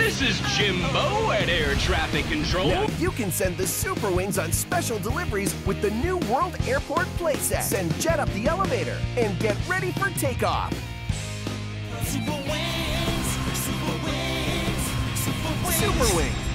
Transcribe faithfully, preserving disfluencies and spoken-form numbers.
This is Jimbo at Air Traffic Control. Now you can send the Super Wings on special deliveries with the new World Airport Playset. Send Jett up the elevator and get ready for takeoff. Super Wings, Super Wings, Super Wings. Super Wings.